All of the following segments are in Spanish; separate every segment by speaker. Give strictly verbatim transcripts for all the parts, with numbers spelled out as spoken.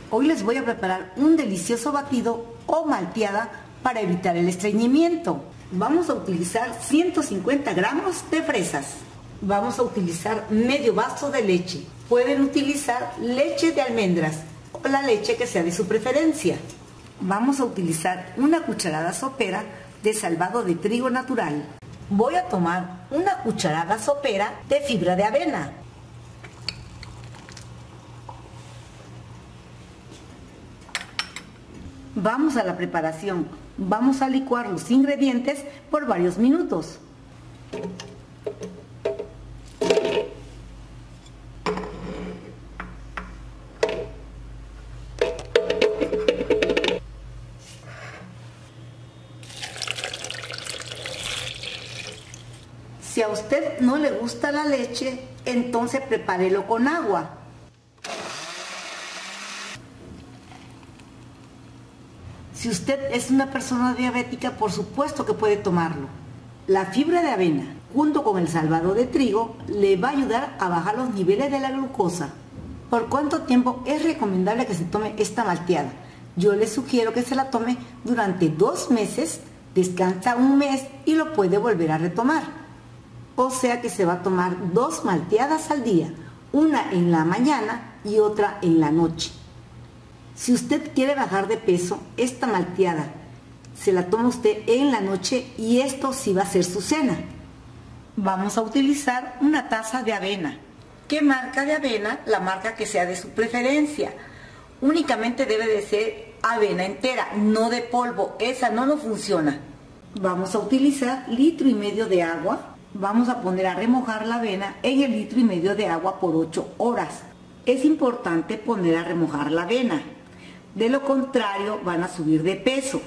Speaker 1: Hoy les voy a preparar un delicioso batido o malteada para evitar el estreñimiento. Vamos a utilizar ciento cincuenta gramos de fresas. Vamos a utilizar medio vaso de leche. Pueden utilizar leche de almendras o la leche que sea de su preferencia. Vamos a utilizar una cucharada sopera de salvado de trigo natural. Voy a tomar una cucharada sopera de fibra de avena. Vamos a la preparación. Vamos a licuar los ingredientes por varios minutos. Si a usted no le gusta la leche, entonces prepárelo con agua. Si usted es una persona diabética, por supuesto que puede tomarlo. La fibra de avena, junto con el salvado de trigo, le va a ayudar a bajar los niveles de la glucosa. ¿Por cuánto tiempo es recomendable que se tome esta malteada? Yo le sugiero que se la tome durante dos meses, descansa un mes y lo puede volver a retomar. O sea que se va a tomar dos malteadas al día, una en la mañana y otra en la noche. Si usted quiere bajar de peso, esta malteada se la toma usted en la noche y esto sí va a ser su cena. Vamos a utilizar una taza de avena. ¿Qué marca de avena? La marca que sea de su preferencia. Únicamente debe de ser avena entera, no de polvo, esa no nos funciona. Vamos a utilizar litro y medio de agua. Vamos a poner a remojar la avena en el litro y medio de agua por ocho horas. Es importante poner a remojar la avena. De lo contrario, van a subir de peso.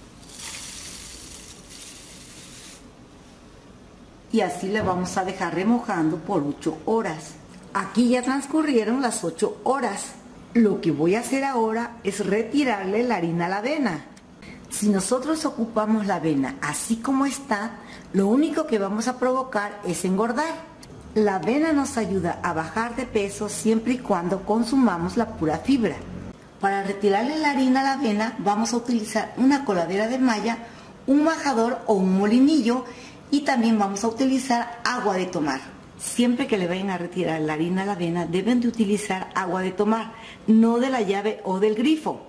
Speaker 1: Y así le vamos a dejar remojando por ocho horas. Aquí ya transcurrieron las ocho horas. Lo que voy a hacer ahora es retirarle la harina a la avena. Si nosotros ocupamos la avena así como está, lo único que vamos a provocar es engordar. La avena nos ayuda a bajar de peso siempre y cuando consumamos la pura fibra. Para retirarle la harina a la avena vamos a utilizar una coladera de malla, un majador o un molinillo y también vamos a utilizar agua de tomar. Siempre que le vayan a retirar la harina a la avena deben de utilizar agua de tomar, no de la llave o del grifo.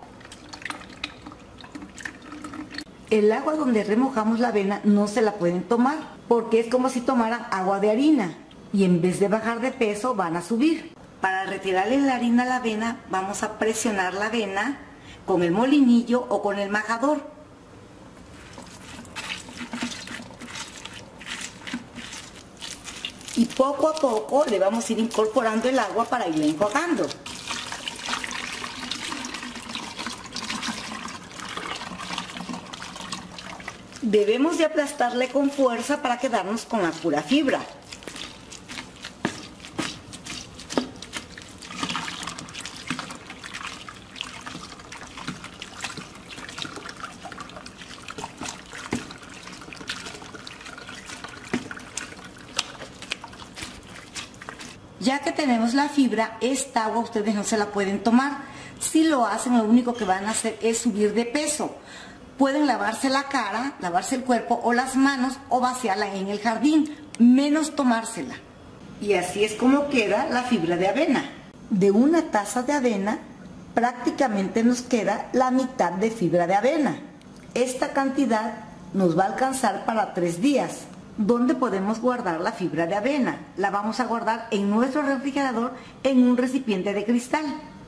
Speaker 1: El agua donde remojamos la avena no se la pueden tomar porque es como si tomaran agua de harina y en vez de bajar de peso van a subir. Para retirarle la harina a la avena vamos a presionar la avena con el molinillo o con el majador. Y poco a poco le vamos a ir incorporando el agua para irla enjuagando. Debemos de aplastarle con fuerza para quedarnos con la pura fibra. Ya que tenemos la fibra, esta agua ustedes no se la pueden tomar. Si lo hacen, lo único que van a hacer es subir de peso. Pueden lavarse la cara, lavarse el cuerpo o las manos o vaciarla en el jardín, menos tomársela. Y así es como queda la fibra de avena. De una taza de avena, prácticamente nos queda la mitad de fibra de avena. Esta cantidad nos va a alcanzar para tres días. ¿Dónde podemos guardar la fibra de avena? La vamos a guardar en nuestro refrigerador en un recipiente de cristal.